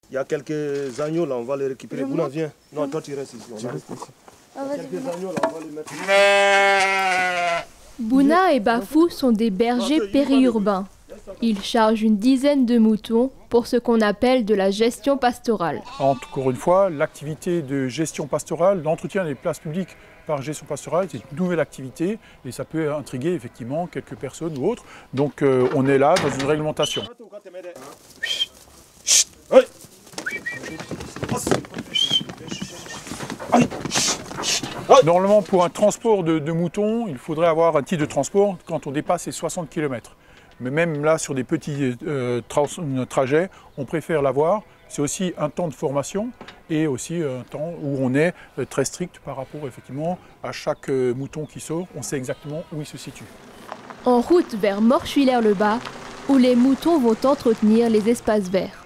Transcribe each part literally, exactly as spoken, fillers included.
Il y a quelques agneaux là, on va les récupérer. Bouna, viens. Non, toi tu restes ici. On reste ici. Ah, Il y a quelques agneaux là, on va les mettre. Bouna et Bafou sont des bergers périurbains. Ils chargent une dizaine de moutons pour ce qu'on appelle de la gestion pastorale. Encore une fois, l'activité de gestion pastorale, l'entretien des places publiques par gestion pastorale, c'est une nouvelle activité et ça peut intriguer effectivement quelques personnes ou autres. Donc euh, on est là dans une réglementation. Normalement, pour un transport de, de moutons, il faudrait avoir un titre de transport quand on dépasse les soixante kilomètres. Mais même là, sur des petits euh, tra trajets, on préfère l'avoir. C'est aussi un temps de formation et aussi un temps où on est très strict par rapport effectivement à chaque mouton qui sort. On sait exactement où il se situe. En route vers Morchuiler-le-Bas, où les moutons vont entretenir les espaces verts.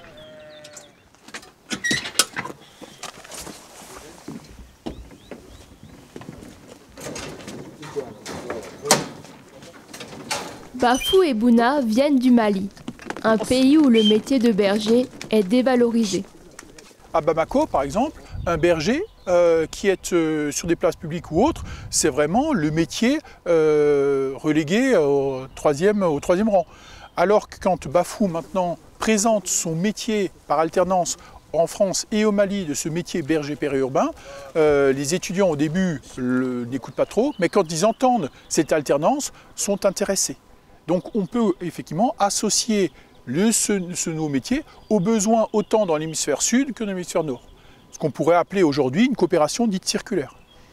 Bafou et Bouna viennent du Mali, un pays où le métier de berger est dévalorisé. À Bamako, par exemple, un berger euh, qui est euh, sur des places publiques ou autres, c'est vraiment le métier euh, relégué au troisième, au troisième rang. Alors que quand Bafou maintenant présente son métier par alternance en France et au Mali de ce métier berger périurbain, euh, les étudiants au début n'écoutent pas trop, mais quand ils entendent cette alternance, sont intéressés. Donc on peut effectivement associer le, ce, ce nouveau métier aux besoins autant dans l'hémisphère sud que dans l'hémisphère nord. Ce qu'on pourrait appeler aujourd'hui une coopération dite circulaire.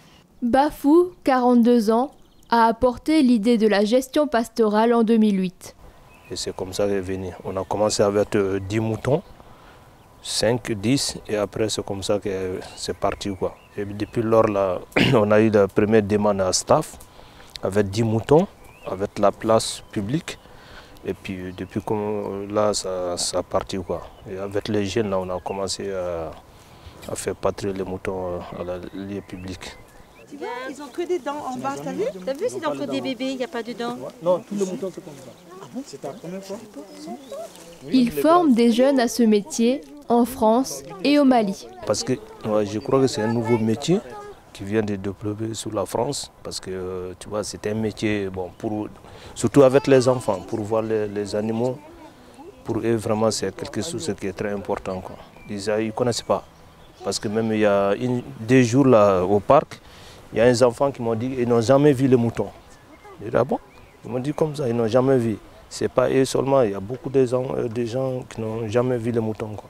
Bafou, quarante-deux ans, a apporté l'idée de la gestion pastorale en deux mille huit. Et c'est comme ça qu'est venu. On a commencé avec euh, dix moutons, cinq, dix, et après c'est comme ça que c'est parti, quoi. Et depuis lors, là, on a eu la première demande à staff avec dix moutons, avec la place publique. Et puis depuis comme, là, ça, ça a parti, quoi. Et avec les jeunes, là, on a commencé à, à faire patrouiller les moutons à la lieu publique. Tu vois, ils ont que des dents en bas, t'as vu? T'as vu, c'est encore des bébés, il n'y a pas de dents. Non, tous les moutons, c'est comme ça. Ah bon? C'est ta première fois? Ils forment des jeunes à ce métier en France et au Mali. Parce que ouais, je crois que c'est un nouveau métier qui vient de développer sur la France. Parce que euh, tu vois, c'est un métier, bon, pour, surtout avec les enfants, pour voir les, les animaux. Pour eux, vraiment, c'est quelque chose qui est très important, quoi. Ils ne connaissent pas. Parce que même il y a une, deux jours là, au parc, il y a des enfants qui m'ont dit qu'ils n'ont jamais vu les moutons. Je dis, ah bon? Ils m'ont dit comme ça, ils n'ont jamais vu. Ce n'est pas eux seulement, il y a beaucoup de gens, de gens qui n'ont jamais vu les moutons, quoi.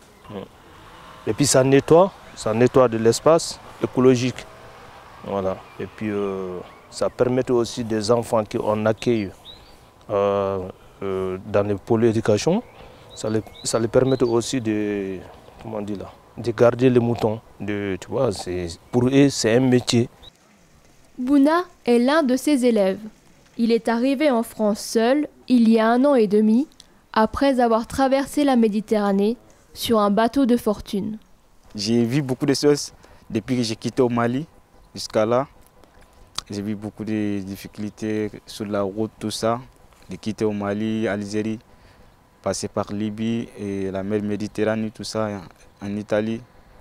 Et puis ça nettoie, ça nettoie de l'espace écologique. Voilà. Et puis euh, ça permet aussi des enfants qu'on accueille euh, euh, dans les pôles d'éducation, ça les, ça les permet aussi de, comment on dit là, de garder les moutons. De, tu vois, pour eux, c'est un métier. Bouna est l'un de ses élèves. Il est arrivé en France seul, il y a un an et demi, après avoir traversé la Méditerranée sur un bateau de fortune. J'ai vu beaucoup de choses depuis que j'ai quitté au Mali jusqu'à là. J'ai vu beaucoup de difficultés sur la route, tout ça. De quitter au Mali, Algérie, passer par Libye et la mer Méditerranée, tout ça, en Italie.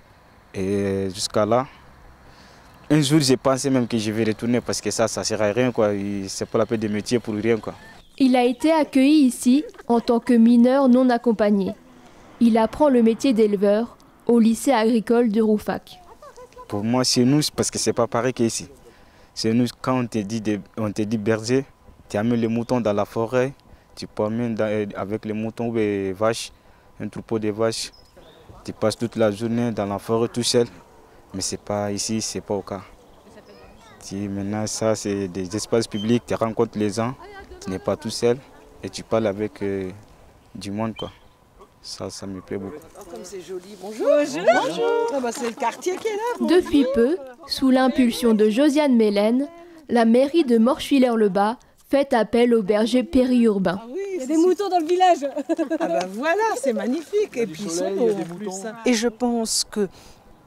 Et jusqu'à là. Un jour, j'ai pensé même que je vais retourner parce que ça, ça ne sert à rien, quoi. C'est pas la peine de métier pour rien, quoi. Il a été accueilli ici en tant que mineur non accompagné. Il apprend le métier d'éleveur au lycée agricole de Rouffach. Pour moi, chez nous, parce que c'est pas pareil qu'ici. Chez nous, quand on te dit, de, on te dit berger, tu amènes les moutons dans la forêt, tu promènes avec les moutons ou les vaches, un troupeau de vaches. Tu passes toute la journée dans la forêt tout seul. Mais c'est pas ici, c'est pas au cas. Tu, maintenant, ça, c'est des espaces publics, tu rencontres les gens, tu n'es pas tout seul et tu parles avec euh, du monde, quoi. Ça, ça me plaît beaucoup. Oh, comme c'est joli, bonjour. Bonjour. Bonjour. Ah bah, c'est le quartier qui est là. Bonjour. Depuis peu, sous l'impulsion de Josiane Mélène, la mairie de Morchuiler-le-Bas fait appel aux bergers périurbains. Ah oui, il y a des moutons dans le village. Ah bah voilà, c'est magnifique. Et puis ils sont beaux en plus. Et je pense que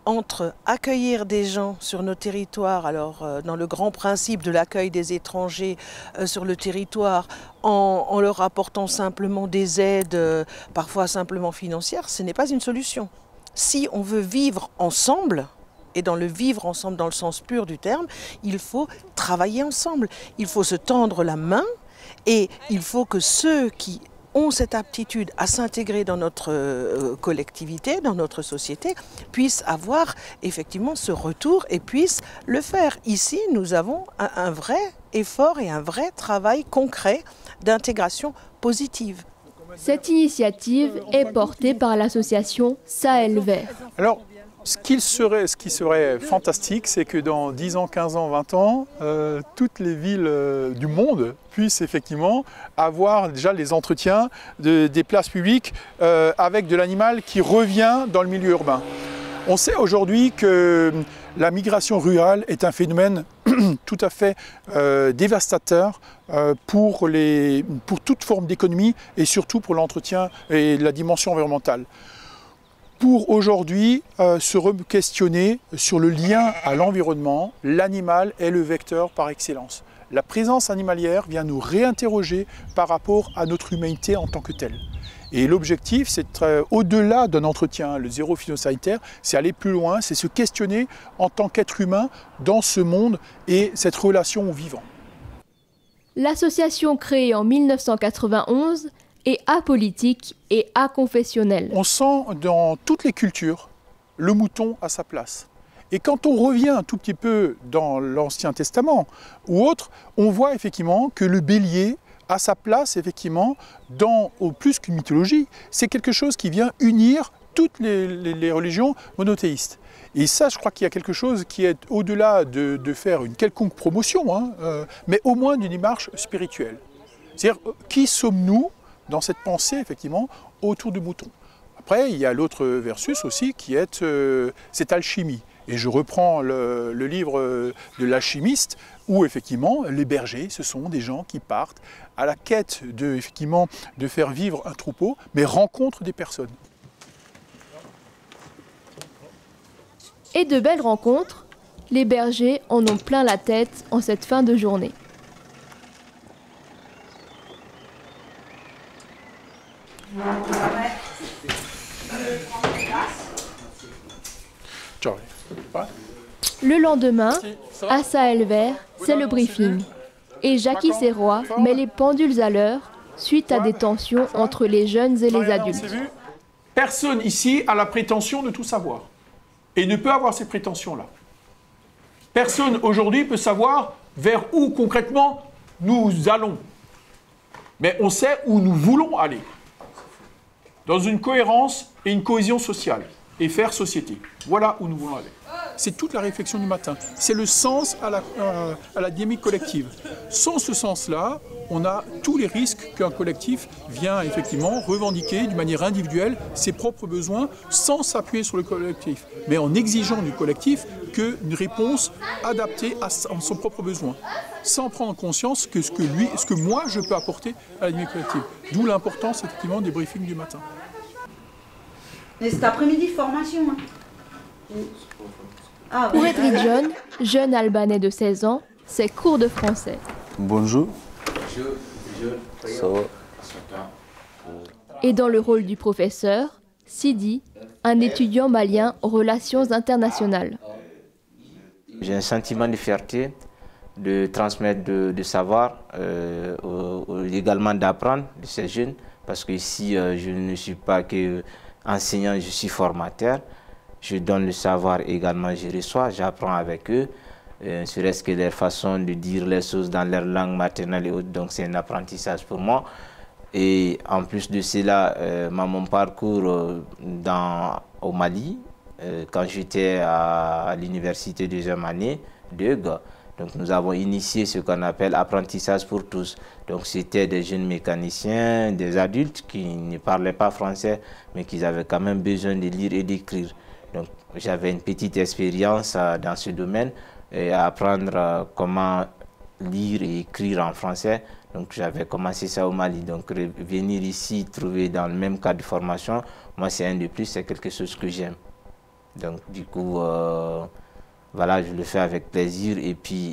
entre accueillir des gens sur nos territoires, alors euh, dans le grand principe de l'accueil des étrangers euh, sur le territoire, en, en leur apportant simplement des aides, euh, parfois simplement financières, ce n'est pas une solution. Si on veut vivre ensemble, et dans le vivre ensemble dans le sens pur du terme, il faut travailler ensemble, il faut se tendre la main et il faut que ceux qui ont cette aptitude à s'intégrer dans notre euh, collectivité, dans notre société, puissent avoir effectivement ce retour et puissent le faire. Ici, nous avons un, un vrai effort et un vrai travail concret d'intégration positive. Cette initiative est portée par l'association Sahel Vert. Alors, ce, qu'il serait, ce qui serait fantastique, c'est que dans dix ans, quinze ans, vingt ans, euh, toutes les villes euh, du monde puissent effectivement avoir déjà les entretiens de, des places publiques euh, avec de l'animal qui revient dans le milieu urbain. On sait aujourd'hui que la migration rurale est un phénomène tout à fait euh, dévastateur euh, pour, les, pour toute forme d'économie et surtout pour l'entretien et la dimension environnementale. Pour aujourd'hui euh, se questionner sur le lien à l'environnement, l'animal est le vecteur par excellence. La présence animalière vient nous réinterroger par rapport à notre humanité en tant que telle. Et l'objectif, c'est euh, au-delà d'un entretien, le zéro phytosanitaire, c'est aller plus loin, c'est se questionner en tant qu'être humain dans ce monde et cette relation au vivant. L'association créée en mille neuf cent quatre-vingt-onze est apolitique et aconfessionnelle. On sent dans toutes les cultures le mouton à sa place. Et quand on revient un tout petit peu dans l'Ancien Testament ou autre, on voit effectivement que le bélier a sa place effectivement dans, au plus qu'une mythologie, c'est quelque chose qui vient unir toutes les, les, les religions monothéistes. Et ça, je crois qu'il y a quelque chose qui est au-delà de, de faire une quelconque promotion, hein, euh, mais au moins d'une démarche spirituelle. C'est-à-dire, qui sommes-nous dans cette pensée, effectivement, autour du mouton? Après, il y a l'autre versus aussi qui est euh, cette alchimie. Et je reprends le, le livre de l'alchimiste, où effectivement, les bergers, ce sont des gens qui partent à la quête de, effectivement, de faire vivre un troupeau, mais rencontrent des personnes. Et de belles rencontres, les bergers en ont plein la tête en cette fin de journée. Le lendemain, à Sahel Vert, c'est le briefing. Et Jackie Serrois met les pendules à l'heure suite à des tensions entre les jeunes et les adultes. Personne ici a la prétention de tout savoir et ne peut avoir ces prétentions-là. Personne aujourd'hui peut savoir vers où concrètement nous allons. Mais on sait où nous voulons aller. Dans une cohérence et une cohésion sociale et faire société. Voilà où nous voulons aller. C'est toute la réflexion du matin. C'est le sens à la, euh, à la dynamique collective. Sans ce sens-là, on a tous les risques qu'un collectif vient effectivement revendiquer d'une manière individuelle ses propres besoins sans s'appuyer sur le collectif, mais en exigeant du collectif qu'une réponse adaptée à son propre besoin, sans prendre conscience que ce que lui, ce que moi je peux apporter à la dynamique collective. D'où l'importance effectivement des briefings du matin. Et cet après-midi, formation. Hein. Ah, Pour Edric John, jeune Albanais de seize ans, c'est cours de français. Bonjour. Ça va. Et dans le rôle du professeur, Sidi, un étudiant malien aux relations internationales. J'ai un sentiment de fierté de transmettre de, de savoir, euh, également d'apprendre de ces jeunes, parce que ici, euh, je ne suis pas que enseignant, je suis formateur. Je donne le savoir également, je reçois, j'apprends avec eux, euh, serait-ce que leur façon de dire les choses dans leur langue maternelle et autres, donc c'est un apprentissage pour moi. Et en plus de cela, euh, mon parcours euh, dans, au Mali, euh, quand j'étais à, à l'université deuxième année de Hugues, donc nous avons initié ce qu'on appelle apprentissage pour tous. Donc c'était des jeunes mécaniciens, des adultes qui ne parlaient pas français, mais qui avaient quand même besoin de lire et d'écrire. Donc j'avais une petite expérience euh, dans ce domaine, et à apprendre euh, comment lire et écrire en français. Donc j'avais commencé ça au Mali. Donc venir ici, trouver dans le même cadre de formation, moi c'est un de plus, c'est quelque chose que j'aime. Donc du coup, euh, voilà, je le fais avec plaisir et puis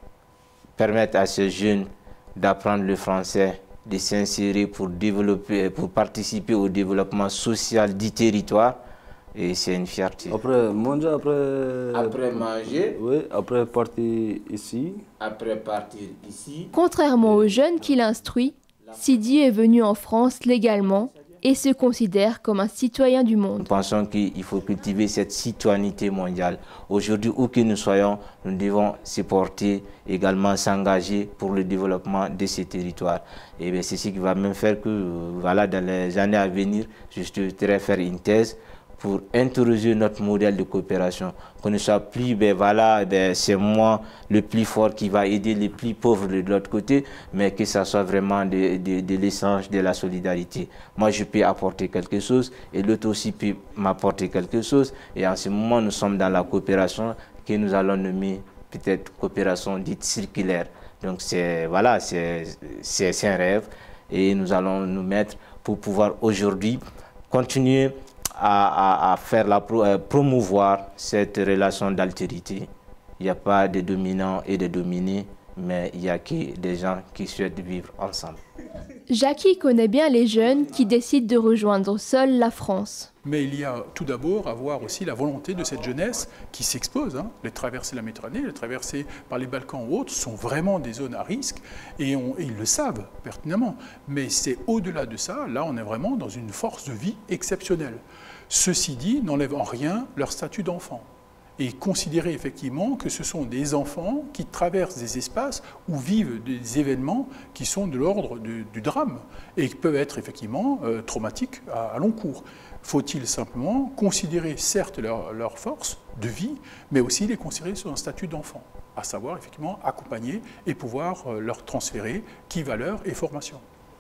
permettre à ces jeunes d'apprendre le français, de s'insérer pour développer, pour participer au développement social du territoire. Et c'est une fierté. Après manger, après... Après manger. Oui, après partir ici. Après partir ici. Contrairement aux jeunes qu'il instruit, Sidi est venu en France légalement et se considère comme un citoyen du monde. Nous pensons qu'il faut cultiver cette citoyenneté mondiale. Aujourd'hui, où que nous soyons, nous devons se porter, également s'engager pour le développement de ces territoires. Et bien, c'est ce qui va même faire que, voilà, dans les années à venir, je souhaiterais faire une thèse pour interroger notre modèle de coopération, qu'on ne soit plus, ben voilà, ben c'est moi le plus fort qui va aider les plus pauvres de l'autre côté, mais que ça soit vraiment de, de, de l'échange, de la solidarité. Moi, je peux apporter quelque chose et l'autre aussi peut m'apporter quelque chose. Et en ce moment, nous sommes dans la coopération que nous allons nommer peut-être coopération dite circulaire. Donc, c'est voilà, c'est un rêve et nous allons nous mettre pour pouvoir aujourd'hui continuer À, à, à faire la pro, euh, promouvoir cette relation d'altérité. Il n'y a pas de dominants et de dominés, mais il y a que des gens qui souhaitent vivre ensemble. Jackie connaît bien les jeunes qui décident de rejoindre seuls la France. Mais il y a tout d'abord à voir aussi la volonté de cette jeunesse qui s'expose. Hein. Les traversées de la Méditerranée, les traversées par les Balkans ou autres sont vraiment des zones à risque et, on, et ils le savent pertinemment. Mais c'est au-delà de ça, là on est vraiment dans une force de vie exceptionnelle. Ceci dit, n'enlève en rien leur statut d'enfant. Et considérer effectivement que ce sont des enfants qui traversent des espaces où vivent des événements qui sont de l'ordre du, du drame et qui peuvent être effectivement euh, traumatiques à, à long cours. Faut-il simplement considérer certes leur, leur force de vie, mais aussi les considérer sur un statut d'enfant, à savoir effectivement accompagner et pouvoir euh, leur transférer qui valeur et formation.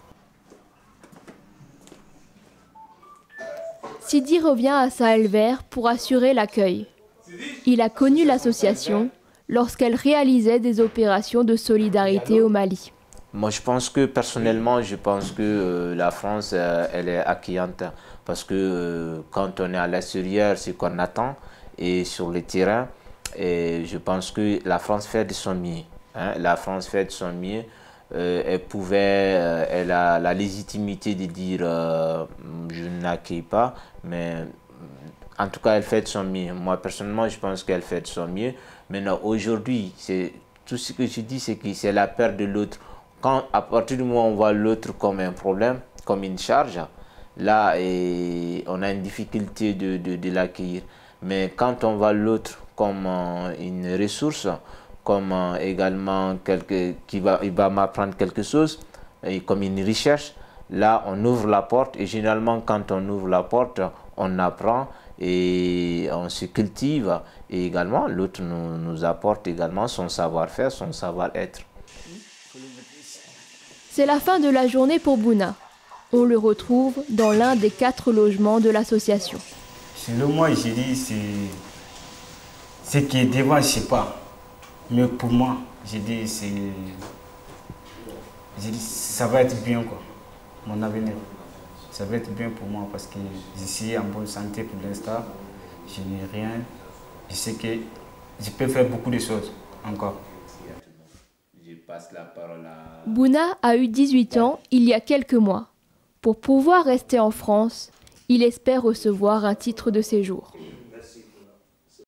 Sidi revient à Sahel-Vert pour assurer l'accueil. Il a connu l'association lorsqu'elle réalisait des opérations de solidarité au Mali. Moi, je pense que personnellement, je pense que euh, la France, euh, elle est accueillante parce que euh, quand on est à l'extérieur, c'est qu'on attend et sur le terrain, et je pense que la France fait de son mieux. Hein, la France fait de son mieux. Euh, elle pouvait, euh, elle a la légitimité de dire euh, je n'accueille pas, mais en tout cas, elle fait de son mieux. Moi, personnellement, je pense qu'elle fait de son mieux. Maintenant, aujourd'hui, tout ce que je dis, c'est que c'est la perte de l'autre. Quand, à partir du moment où on voit l'autre comme un problème, comme une charge, là, et on a une difficulté de, de, de l'accueillir. Mais quand on voit l'autre comme euh, une ressource, comme euh, également quelque, qui va, il va m'apprendre quelque chose, et comme une recherche, là, on ouvre la porte. Et généralement, quand on ouvre la porte, on apprend et on se cultive. Et également, l'autre nous, nous apporte également son savoir-faire, son savoir-être. C'est la fin de la journée pour Bouna. On le retrouve dans l'un des quatre logements de l'association. Selon moi, je dis, c'est ce qui est devant, je ne sais pas. Mais pour moi, je dis, c'est, je dis, ça va être bien, quoi, mon avenir. Ça va être bien pour moi parce que je suis en bonne santé pour l'instant. Je n'ai rien. Je sais que je peux faire beaucoup de choses encore. Bouna a eu dix-huit ans il y a quelques mois. Pour pouvoir rester en France, il espère recevoir un titre de séjour.